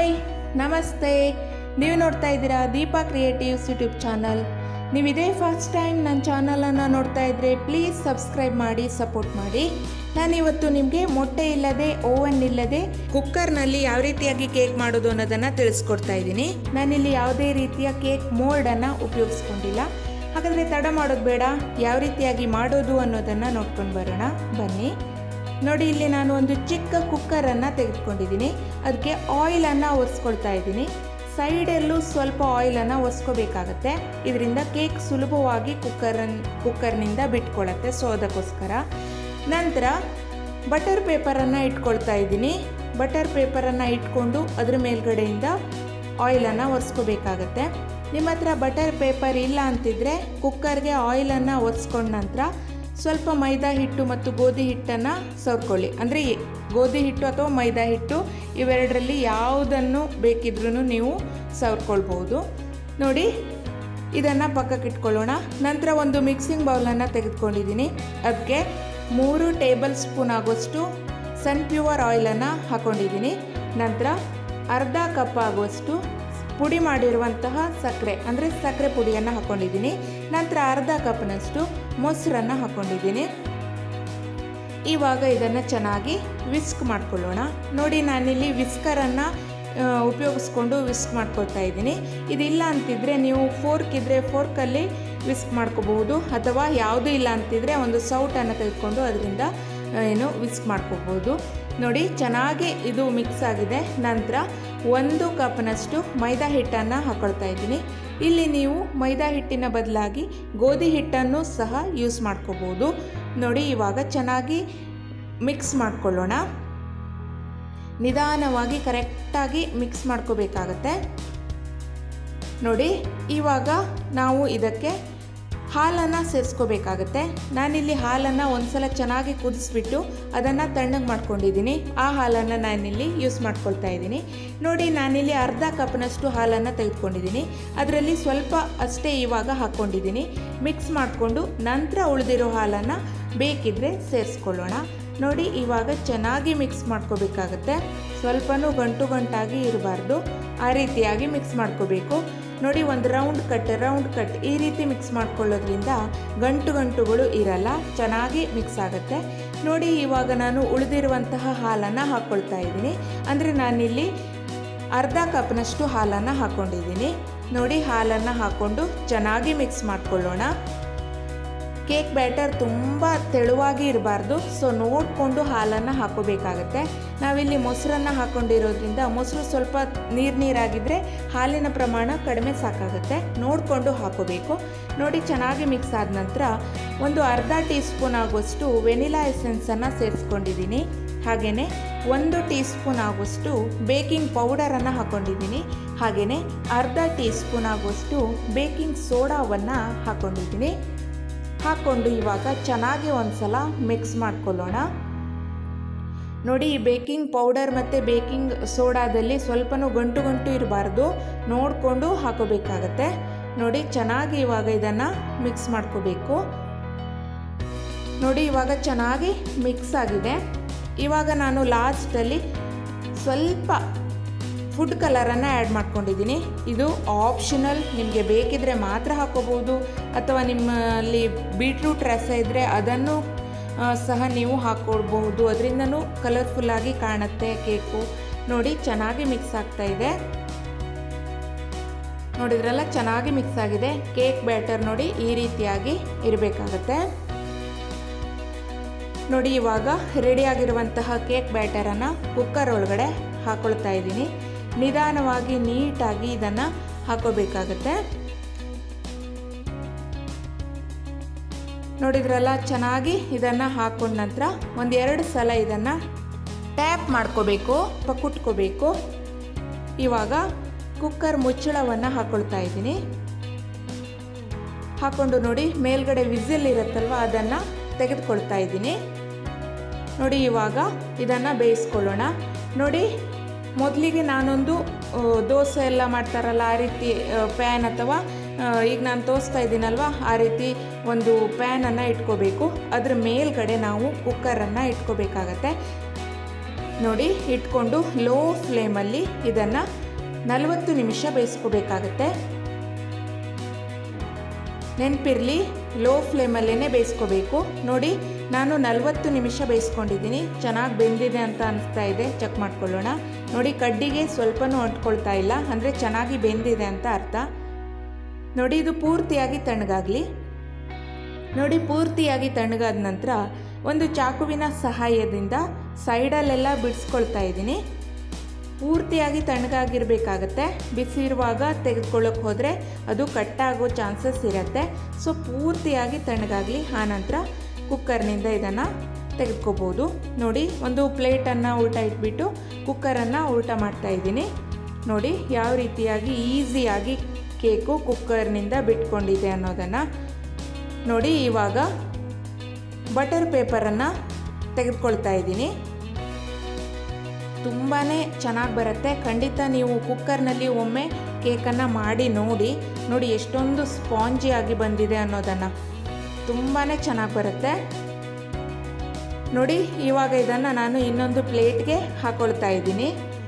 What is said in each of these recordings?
Hi ನಮಸ್ತೆ. ನೀವು ನೋಡ್ತಾ ಇದ್ದೀರಾ ದೀಪಾ ಕ್ರಿಯೇಟಿವ್ಸ್ ಯೂಟ್ಯೂಬ್ ಚಾನಲ್. ನೀವು ಇದೇ ಫಸ್ಟ್ ಟೈಮ್ ನನ್ನ ಚಾನಲನ್ನು ನೋಡ್ತಾ ಇದ್ದರೆ ಪ್ಲೀಸ್ ಸಬ್ಸ್ಕ್ರೈಬ್ ಮಾಡಿ, ಸಪೋರ್ಟ್ ಮಾಡಿ. ನಾನಿವತ್ತು ನಿಮಗೆ ಮೊಟ್ಟೆ ಇಲ್ಲದೆ, ಓವನ್ ಇಲ್ಲದೆ ಕುಕ್ಕರ್ನಲ್ಲಿ ಯಾವ ರೀತಿಯಾಗಿ ಕೇಕ್ ಮಾಡೋದು ಅನ್ನೋದನ್ನು ತಿಳಿಸ್ಕೊಡ್ತಾ ಇದ್ದೀನಿ. ನಾನಿಲ್ಲಿ ಯಾವುದೇ ರೀತಿಯ ಕೇಕ್ ಮೋಲ್ಡನ್ನು ಉಪಯೋಗಿಸ್ಕೊಂಡಿಲ್ಲ. ಹಾಗಾದರೆ ತಡ ಮಾಡೋದು ಬೇಡ, ಯಾವ ರೀತಿಯಾಗಿ ಮಾಡೋದು ಅನ್ನೋದನ್ನು ನೋಡ್ಕೊಂಡು ಬರೋಣ ಬನ್ನಿ. ನೋಡಿ, ಇಲ್ಲಿ ನಾನು ಒಂದು ಚಿಕ್ಕ ಕುಕ್ಕರನ್ನು ತೆಗೆದುಕೊಂಡಿದ್ದೀನಿ. ಅದಕ್ಕೆ ಆಯಿಲನ್ನು ಒರೆಸ್ಕೊಳ್ತಾ ಇದ್ದೀನಿ. ಸೈಡಲ್ಲೂ ಸ್ವಲ್ಪ ಆಯಿಲನ್ನು ಒರೆಸ್ಕೋಬೇಕಾಗತ್ತೆ. ಇದರಿಂದ ಕೇಕ್ ಸುಲಭವಾಗಿ ಕುಕ್ಕರ್ನಿಂದ ಬಿಟ್ಕೊಳ್ಳುತ್ತೆ. ಸೊ ಅದಕ್ಕೋಸ್ಕರ ನಂತರ ಬಟರ್ ಪೇಪರನ್ನು ಇಟ್ಕೊಳ್ತಾ ಇದ್ದೀನಿ. ಬಟರ್ ಪೇಪರನ್ನು ಇಟ್ಕೊಂಡು ಅದರ ಮೇಲ್ಗಡೆಯಿಂದ ಆಯಿಲನ್ನು ಒರೆಸ್ಕೋಬೇಕಾಗತ್ತೆ. ನಿಮ್ಮ ಹತ್ರ ಬಟರ್ ಪೇಪರ್ ಇಲ್ಲ ಅಂತಿದ್ರೆ ಕುಕ್ಕರ್ಗೆ ಆಯಿಲನ್ನು ಒರೆಸ್ಕೊಂಡ ನಂತರ ಸ್ವಲ್ಪ ಮೈದಾ ಹಿಟ್ಟು ಮತ್ತು ಗೋಧಿ ಹಿಟ್ಟನ್ನು ಸವರ್ಕೊಳ್ಳಿ. ಅಂದರೆ ಗೋಧಿ ಹಿಟ್ಟು ಅಥವಾ ಮೈದಾ ಹಿಟ್ಟು ಇವೆರಡರಲ್ಲಿ ಯಾವುದನ್ನು ಬೇಕಿದ್ರೂ ನೀವು ಸವರ್ಕೊಳ್ಬೋದು. ನೋಡಿ, ಇದನ್ನು ಪಕ್ಕಕ್ಕೆ ಇಟ್ಕೊಳ್ಳೋಣ. ನಂತರ ಒಂದು ಮಿಕ್ಸಿಂಗ್ ಬೌಲನ್ನು ತೆಗೆದುಕೊಂಡಿದ್ದೀನಿ. ಅದಕ್ಕೆ 3 ಟೇಬಲ್ ಸ್ಪೂನ್ ಆಗುವಷ್ಟು ಸನ್ಫ್ಲವರ್ ಆಯಿಲನ್ನು ಹಾಕ್ಕೊಂಡಿದ್ದೀನಿ. ನಂತರ ಅರ್ಧ ಕಪ್ ಆಗುವಷ್ಟು ಪುಡಿ ಮಾಡಿರುವಂತಹ ಸಕ್ಕರೆ, ಅಂದರೆ ಸಕ್ಕರೆ ಪುಡಿಯನ್ನು ಹಾಕ್ಕೊಂಡಿದ್ದೀನಿ. ನಂತರ ಅರ್ಧ ಕಪ್ನಷ್ಟು ಮೊಸರನ್ನು ಹಾಕ್ಕೊಂಡಿದ್ದೀನಿ. ಇವಾಗ ಇದನ್ನು ಚೆನ್ನಾಗಿ ವಿಸ್ಕ್ ಮಾಡ್ಕೊಳ್ಳೋಣ. ನೋಡಿ, ನಾನಿಲ್ಲಿ ವಿಸ್ಕರನ್ನು ಉಪಯೋಗಿಸ್ಕೊಂಡು ವಿಸ್ಕ್ ಮಾಡ್ಕೊಳ್ತಾ ಇದ್ದೀನಿ. ಇದಿಲ್ಲ ಅಂತಿದ್ರೆ ನೀವು ಫೋರ್ಕ್ ಇದ್ದರೆ ಫೋರ್ಕಲ್ಲಿ ವಿಸ್ಕ್ ಮಾಡ್ಕೋಬಹುದು, ಅಥವಾ ಯಾವುದೂ ಇಲ್ಲ ಅಂತಿದ್ರೆ ಒಂದು ಸೌಟನ್ನು ತೆಗೆದುಕೊಂಡು ಅದರಿಂದ ವಿಸ್ಕ್ ಮಾಡ್ಕೋಬಹುದು. ನೋಡಿ, ಚೆನ್ನಾಗಿ ಇದು ಮಿಕ್ಸ್ ಆಗಿದೆ. ನಂತರ 1 ಕಪ್ನಷ್ಟು ಮೈದಾ ಹಿಟ್ಟನ್ನು ಹಾಕ್ಕೊಳ್ತಾ ಇದ್ದೀನಿ. ಇಲ್ಲಿ ನೀವು ಮೈದಾ ಹಿಟ್ಟಿನ ಬದಲಾಗಿ ಗೋಧಿ ಹಿಟ್ಟನ್ನು ಸಹ ಯೂಸ್ ಮಾಡ್ಕೋಬೋದು. ನೋಡಿ, ಇವಾಗ ಚೆನ್ನಾಗಿ ಮಿಕ್ಸ್ ಮಾಡ್ಕೊಳ್ಳೋಣ. ನಿಧಾನವಾಗಿ ಕರೆಕ್ಟಾಗಿ ಮಿಕ್ಸ್ ಮಾಡ್ಕೋಬೇಕಾಗತ್ತೆ. ನೋಡಿ, ಇವಾಗ ನಾವು ಇದಕ್ಕೆ ಹಾಲನ್ನು ಸೇರಿಸ್ಕೋಬೇಕಾಗತ್ತೆ. ನಾನಿಲ್ಲಿ ಹಾಲನ್ನು ಒಂದ್ಸಲ ಚೆನ್ನಾಗಿ ಕುದಿಸ್ಬಿಟ್ಟು ಅದನ್ನು ತಣ್ಣಗೆ ಮಾಡ್ಕೊಂಡಿದ್ದೀನಿ. ಆ ಹಾಲನ್ನು ನಾನಿಲ್ಲಿ ಯೂಸ್ ಮಾಡ್ಕೊಳ್ತಾ ಇದ್ದೀನಿ. ನೋಡಿ, ನಾನಿಲ್ಲಿ ಅರ್ಧ ಕಪ್ನಷ್ಟು ಹಾಲನ್ನು ತೆಗೆದುಕೊಂಡಿದ್ದೀನಿ. ಅದರಲ್ಲಿ ಸ್ವಲ್ಪ ಅಷ್ಟೇ ಇವಾಗ ಹಾಕ್ಕೊಂಡಿದ್ದೀನಿ. ಮಿಕ್ಸ್ ಮಾಡಿಕೊಂಡು ನಂತರ ಉಳಿದಿರೋ ಹಾಲನ್ನು ಬೇಕಿದ್ದರೆ ಸೇರಿಸ್ಕೊಳ್ಳೋಣ. ನೋಡಿ, ಇವಾಗ ಚೆನ್ನಾಗಿ ಮಿಕ್ಸ್ ಮಾಡ್ಕೋಬೇಕಾಗತ್ತೆ. ಸ್ವಲ್ಪನೂ ಗಂಟಾಗಿ ಇರಬಾರ್ದು, ಆ ರೀತಿಯಾಗಿ ಮಿಕ್ಸ್ ಮಾಡ್ಕೋಬೇಕು. ನೋಡಿ, ಒಂದು ರೌಂಡ್ ಕಟ್ ಈ ರೀತಿ ಮಿಕ್ಸ್ ಮಾಡ್ಕೊಳ್ಳೋದ್ರಿಂದ ಗಂಟುಗಳು ಇರಲ್ಲ, ಚೆನ್ನಾಗಿ ಮಿಕ್ಸ್ ಆಗುತ್ತೆ. ನೋಡಿ, ಇವಾಗ ನಾನು ಉಳಿದಿರುವಂತಹ ಹಾಲನ್ನು ಹಾಕ್ಕೊಳ್ತಾ ಇದ್ದೀನಿ. ಅಂದರೆ ನಾನಿಲ್ಲಿ ಅರ್ಧ ಕಪ್ನಷ್ಟು ಹಾಲನ್ನು ಹಾಕ್ಕೊಂಡಿದ್ದೀನಿ. ನೋಡಿ, ಹಾಲನ್ನು ಹಾಕ್ಕೊಂಡು ಚೆನ್ನಾಗಿ ಮಿಕ್ಸ್ ಮಾಡ್ಕೊಳ್ಳೋಣ. ಕೇಕ್ ಬ್ಯಾಟರ್ ತುಂಬ ತೆಳುವಾಗಿ ಇರಬಾರ್ದು, ಸೊ ನೋಡಿಕೊಂಡು ಹಾಲನ್ನು ಹಾಕೋಬೇಕಾಗತ್ತೆ. ನಾವಿಲ್ಲಿ ಮೊಸರನ್ನು ಹಾಕ್ಕೊಂಡಿರೋದ್ರಿಂದ ಮೊಸರು ಸ್ವಲ್ಪ ನೀರಾಗಿದ್ದರೆ ಹಾಲಿನ ಪ್ರಮಾಣ ಕಡಿಮೆ ಸಾಕಾಗುತ್ತೆ, ನೋಡಿಕೊಂಡು ಹಾಕೋಬೇಕು. ನೋಡಿ, ಚೆನ್ನಾಗಿ ಮಿಕ್ಸ್ ಆದ ನಂತರ ಒಂದು ಅರ್ಧ ಟೀ ಸ್ಪೂನ್ ಆಗುವಷ್ಟು ವೆನಿಲಾ ಎಸೆನ್ಸನ್ನು ಸೇರಿಸ್ಕೊಂಡಿದ್ದೀನಿ. ಹಾಗೆಯೇ 1 ಟೀ ಸ್ಪೂನ್ ಆಗುವಷ್ಟು ಬೇಕಿಂಗ್ ಪೌಡರನ್ನು ಹಾಕ್ಕೊಂಡಿದ್ದೀನಿ. ಹಾಗೆಯೇ ಅರ್ಧ ಟೀ ಸ್ಪೂನ್ ಆಗುವಷ್ಟು ಬೇಕಿಂಗ್ ಸೋಡಾವನ್ನು ಹಾಕ್ಕೊಂಡಿದ್ದೀನಿ. ಹಾಕ್ಕೊಂಡು ಇವಾಗ ಚೆನ್ನಾಗಿ ಒಂದ್ಸಲ ಮಿಕ್ಸ್ ಮಾಡ್ಕೊಳ್ಳೋಣ. ನೋಡಿ, ಈ ಬೇಕಿಂಗ್ ಪೌಡರ್ ಮತ್ತು ಬೇಕಿಂಗ್ ಸೋಡಾದಲ್ಲಿ ಸ್ವಲ್ಪನೂ ಗಂಟು ಇರಬಾರ್ದು, ನೋಡಿಕೊಂಡು ಹಾಕೋಬೇಕಾಗತ್ತೆ. ನೋಡಿ, ಚೆನ್ನಾಗಿ ಇವಾಗ ಇದನ್ನು ಮಿಕ್ಸ್ ಮಾಡ್ಕೋಬೇಕು. ನೋಡಿ, ಇವಾಗ ಚೆನ್ನಾಗಿ ಮಿಕ್ಸ್ ಆಗಿದೆ. ಇವಾಗ ನಾನು ಲಾಸ್ಟಲ್ಲಿ ಸ್ವಲ್ಪ ಫುಡ್ ಕಲರನ್ನು ಆ್ಯಡ್ ಮಾಡ್ಕೊಂಡಿದ್ದೀನಿ. ಇದು ಆಪ್ಷನಲ್, ನಿಮಗೆ ಬೇಕಿದ್ರೆ ಮಾತ್ರ ಹಾಕೋಬೋದು, ಅಥವಾ ನಿಮ್ಮಲ್ಲಿ ಬೀಟ್ರೂಟ್ ರಸ ಇದ್ದರೆ ಅದನ್ನು ಸಹ ನೀವು ಹಾಕ್ಕೊಳ್ಬಹುದು. ಅದರಿಂದನೂ ಕಲರ್ಫುಲ್ಲಾಗಿ ಕಾಣುತ್ತೆ ಕೇಕು. ನೋಡಿ, ಚೆನ್ನಾಗಿ ಮಿಕ್ಸ್ ಆಗ್ತಾ ಇದೆ. ನೋಡಿದ್ರಲ್ಲ, ಚೆನ್ನಾಗಿ ಮಿಕ್ಸ್ ಆಗಿದೆ. ಕೇಕ್ ಬ್ಯಾಟರ್ ನೋಡಿ ಈ ರೀತಿಯಾಗಿ ಇರಬೇಕಾಗತ್ತೆ. ನೋಡಿ, ಇವಾಗ ರೆಡಿಯಾಗಿರುವಂತಹ ಕೇಕ್ ಬ್ಯಾಟರನ್ನು ಕುಕ್ಕರ್ ಒಳಗಡೆ ಹಾಕ್ಕೊಳ್ತಾ ಇದ್ದೀನಿ. ನಿಧಾನವಾಗಿ ನೀಟಾಗಿ ಇದನ್ನು ಹಾಕೋಬೇಕಾಗತ್ತೆ. ನೋಡಿದ್ರಲ್ಲ, ಚೆನ್ನಾಗಿ ಇದನ್ನು ಹಾಕೊಂಡ ನಂತರ 1-2 ಸಲ ಇದನ್ನು ಟ್ಯಾಪ್ ಮಾಡ್ಕೋಬೇಕು, ಕುಟ್ಕೋಬೇಕು. ಇವಾಗ ಕುಕ್ಕರ್ ಮುಚ್ಚಳವನ್ನು ಹಾಕ್ಕೊಳ್ತಾ ಇದ್ದೀನಿ. ಹಾಕ್ಕೊಂಡು ನೋಡಿ, ಮೇಲ್ಗಡೆ ವಿಸಿಲ್ ಇರುತ್ತಲ್ವ ಅದನ್ನು ತೆಗೆದುಕೊಳ್ತಾ ಇದ್ದೀನಿ. ನೋಡಿ, ಇವಾಗ ಇದನ್ನು ಬೇಯಿಸ್ಕೊಳ್ಳೋಣ. ನೋಡಿ, ಮೊದಲಿಗೆ ನಾನೊಂದು ದೋಸೆ ಎಲ್ಲ ಮಾಡ್ತಾರಲ್ಲ ಆ ರೀತಿ ಪ್ಯಾನ್, ಅಥವಾ ಈಗ ನಾನು ತೋರಿಸ್ತಾ ಇದ್ದೀನಲ್ವ ಆ ರೀತಿ ಒಂದು ಪ್ಯಾನನ್ನು ಇಟ್ಕೋಬೇಕು. ಅದರ ಮೇಲ್ಗಡೆ ನಾವು ಕುಕ್ಕರನ್ನು ಇಟ್ಕೋಬೇಕಾಗತ್ತೆ. ನೋಡಿ ಇಟ್ಕೊಂಡು ಲೋ ಫ್ಲೇಮಲ್ಲಿ ಇದನ್ನು 40 ನಿಮಿಷ ಬೇಯಿಸ್ಕೋಬೇಕಾಗತ್ತೆ. ನೆನಪಿರಲಿ, ಲೋ ಫ್ಲೇಮಲ್ಲೇ ಬೇಯಿಸ್ಕೋಬೇಕು. ನೋಡಿ ನಾನು 40 ನಿಮಿಷ ಬೇಯಿಸ್ಕೊಂಡಿದ್ದೀನಿ. ಚೆನ್ನಾಗಿ ಬೆಂದಿದೆ ಅಂತ ಅನಿಸ್ತಾ ಇದೆ. ಚೆಕ್ ಮಾಡ್ಕೊಳ್ಳೋಣ. ನೋಡಿ ಕಡ್ಡಿಗೆ ಸ್ವಲ್ಪನೂ ಅಂಟ್ಕೊಳ್ತಾ ಇಲ್ಲ, ಅಂದರೆ ಚೆನ್ನಾಗಿ ಬೆಂದಿದೆ ಅಂತ ಅರ್ಥ. ನೋಡಿ ಇದು ಪೂರ್ತಿಯಾಗಿ ತಣ್ಣಗಾಗಲಿ. ನೋಡಿ ಪೂರ್ತಿಯಾಗಿ ತಣ್ಣಗಾದ ನಂತರ ಒಂದು ಚಾಕುವಿನ ಸಹಾಯದಿಂದ ಸೈಡಲ್ಲೆಲ್ಲ ಬಿಡಿಸ್ಕೊಳ್ತಾ ಇದ್ದೀನಿ. ಪೂರ್ತಿಯಾಗಿ ತಣ್ಣಗಾಗಿರಬೇಕಾಗತ್ತೆ. ಬಿಸಿ ಇರುವಾಗ ತೆಗೆದುಕೊಳ್ಳೋಕೆ ಹೋದರೆ ಅದು ಕಟ್ಟಾಗೋ ಚಾನ್ಸಸ್ ಇರುತ್ತೆ. ಸೊ ಪೂರ್ತಿಯಾಗಿ ತಣ್ಣಗಾಗಲಿ. ಆನಂತರ ಕುಕ್ಕರ್ನಿಂದ ಇದನ್ನು ತೆಗೆದುಕೋಬೋದು. ನೋಡಿ ಒಂದು ಪ್ಲೇಟನ್ನು ಉಲ್ಟಾ ಇಟ್ಬಿಟ್ಟು ಕುಕ್ಕರನ್ನು ಉಲ್ಟಾ ಮಾಡ್ತಾಯಿದ್ದೀನಿ. ನೋಡಿ ಯಾವ ರೀತಿಯಾಗಿ ಈಸಿಯಾಗಿ ಕೇಕು ಕುಕ್ಕರ್ನಿಂದ ಬಿಟ್ಕೊಂಡಿದೆ ಅನ್ನೋದನ್ನು ನೋಡಿ. ಇವಾಗ ಬಟರ್ ಪೇಪರನ್ನು ತೆಗೆದುಕೊಳ್ತಾ ಇದ್ದೀನಿ. ತುಂಬಾ ಚೆನ್ನಾಗಿ ಬರುತ್ತೆ. ಖಂಡಿತ ನೀವು ಕುಕ್ಕರ್ನಲ್ಲಿ ಒಮ್ಮೆ ಕೇಕನ್ನು ಮಾಡಿ ನೋಡಿ. ನೋಡಿ ಎಷ್ಟೊಂದು ಸ್ಪಾಂಜಿಯಾಗಿ ಬಂದಿದೆ ಅನ್ನೋದನ್ನು. ತುಂಬಾ ಚೆನ್ನಾಗಿ ಬರುತ್ತೆ. ನೋಡಿ ಇವಾಗ ಇದನ್ನು ನಾನು ಇನ್ನೊಂದು ಪ್ಲೇಟ್ಗೆ ಹಾಕ್ಕೊಳ್ತಾ ಇದ್ದೀನಿ.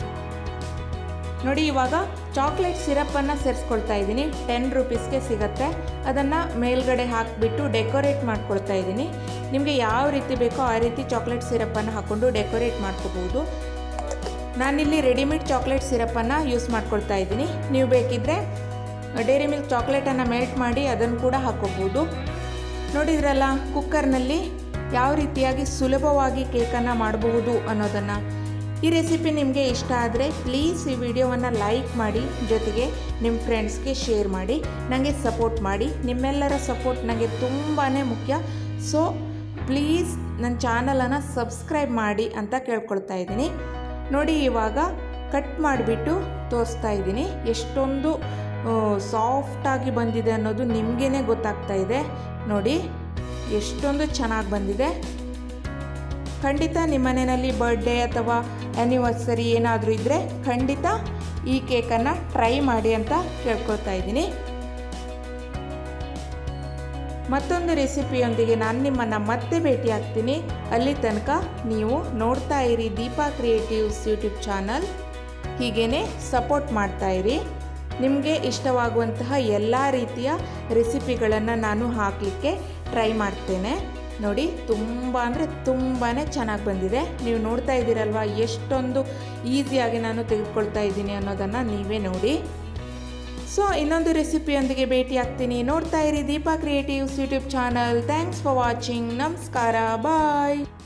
ನೋಡಿ ಇವಾಗ ಚಾಕ್ಲೇಟ್ ಸಿರಪ್ಪನ್ನು ಸೇರಿಸ್ಕೊಳ್ತಾ ಇದ್ದೀನಿ. 10 ರೂಪೀಸ್ಗೆ ಸಿಗುತ್ತೆ. ಅದನ್ನು ಮೇಲ್ಗಡೆ ಹಾಕಿಬಿಟ್ಟು ಡೆಕೋರೇಟ್ ಮಾಡ್ಕೊಳ್ತಾ ಇದ್ದೀನಿ. ನಿಮಗೆ ಯಾವ ರೀತಿ ಬೇಕೋ ಆ ರೀತಿ ಚಾಕ್ಲೇಟ್ ಸಿರಪ್ಪನ್ನು ಹಾಕ್ಕೊಂಡು ಡೆಕೋರೇಟ್ ಮಾಡ್ಕೋಬೋದು. ನಾನಿಲ್ಲಿ ರೆಡಿಮೇಡ್ ಚಾಕ್ಲೇಟ್ ಸಿರಪ್ಪನ್ನು ಯೂಸ್ ಮಾಡ್ಕೊಳ್ತಾ ಇದ್ದೀನಿ. ನೀವು ಬೇಕಿದ್ದರೆ ಡೈರಿ ಮಿಲ್ಕ್ ಚಾಕ್ಲೇಟನ್ನು ಮೆಲ್ಟ್ ಮಾಡಿ ಅದನ್ನು ಕೂಡ ಹಾಕ್ಕೋಬೋದು. ನೋಡಿದ್ರಲ್ಲ ಕುಕ್ಕರ್ನಲ್ಲಿ ಯಾವ ರೀತಿಯಾಗಿ ಸುಲಭವಾಗಿ ಕೇಕನ್ನು ಮಾಡಬಹುದು ಅನ್ನೋದನ್ನು. ಈ ರೆಸಿಪಿ ನಿಮಗೆ ಇಷ್ಟ ಆದರೆ ಪ್ಲೀಸ್ ಈ ವಿಡಿಯೋವನ್ನು ಲೈಕ್ ಮಾಡಿ, ಜೊತೆಗೆ ನಿಮ್ಮ ಫ್ರೆಂಡ್ಸ್ಗೆ ಶೇರ್ ಮಾಡಿ, ನನಗೆ ಸಪೋರ್ಟ್ ಮಾಡಿ. ನಿಮ್ಮೆಲ್ಲರ ಸಪೋರ್ಟ್ ನನಗೆ ತುಂಬಾ ಮುಖ್ಯ. ಸೊ ಪ್ಲೀಸ್ ನನ್ನ ಚಾನಲನ್ನು ಸಬ್ಸ್ಕ್ರೈಬ್ ಮಾಡಿ ಅಂತ ಕೇಳ್ಕೊಳ್ತಾ ಇದ್ದೀನಿ. ನೋಡಿ ಇವಾಗ ಕಟ್ ಮಾಡಿಬಿಟ್ಟು ತೋರಿಸ್ತಾ ಇದ್ದೀನಿ. ಎಷ್ಟೊಂದು ಸಾಫ್ಟಾಗಿ ಬಂದಿದೆ ಅನ್ನೋದು ನಿಮಗೇ ಗೊತ್ತಾಗ್ತಾ ಇದೆ. ನೋಡಿ ಎಷ್ಟೊಂದು ಚೆನ್ನಾಗಿ ಬಂದಿದೆ. ಖಂಡಿತ ನಿಮ್ಮ ಮನೆಯಲ್ಲಿ ಬರ್ಡೇ ಅಥವಾ ಆ್ಯನಿವರ್ಸರಿ ಏನಾದರೂ ಇದ್ದರೆ ಖಂಡಿತ ಈ ಕೇಕನ್ನು ಟ್ರೈ ಮಾಡಿ ಅಂತ ಕೇಳ್ಕೊಳ್ತಾ ಇದ್ದೀನಿ. ಮತ್ತೊಂದು ರೆಸಿಪಿಯೊಂದಿಗೆ ನಾನು ನಿಮ್ಮನ್ನು ಮತ್ತೆ ಭೇಟಿ ಆಗ್ತೀನಿ. ಅಲ್ಲಿ ತನಕ ನೀವು ನೋಡ್ತಾ ಇರಿ ದೀಪಾ ಕ್ರಿಯೇಟಿವ್ಸ್ ಯೂಟ್ಯೂಬ್ ಚಾನಲ್. ಹೀಗೇ ಸಪೋರ್ಟ್ ಮಾಡ್ತಾಯಿರಿ. ನಿಮಗೆ ಇಷ್ಟವಾಗುವಂತಹ ಎಲ್ಲ ರೀತಿಯ ರೆಸಿಪಿಗಳನ್ನು ನಾನು ಹಾಕಲಿಕ್ಕೆ ಟ್ರೈ ಮಾಡ್ತೇನೆ. ನೋಡಿ ತುಂಬ ಅಂದರೆ ತುಂಬಾ ಚೆನ್ನಾಗಿ ಬಂದಿದೆ. ನೀವು ನೋಡ್ತಾ ಇದ್ದೀರಲ್ವ ಎಷ್ಟೊಂದು ಈಸಿಯಾಗಿ ನಾನು ತೆಗೆದುಕೊಳ್ತಾ ಇದ್ದೀನಿ ಅನ್ನೋದನ್ನು ನೀವೇ ನೋಡಿ. ಸೊ ಇನ್ನೊಂದು ರೆಸಿಪಿಯೊಂದಿಗೆ ಭೇಟಿ ಆಗ್ತೀನಿ. ನೋಡ್ತಾ ಇರಿ Deepa creatives YouTube channel. Thanks for watching. ನಮಸ್ಕಾರ. ಬಾಯ್.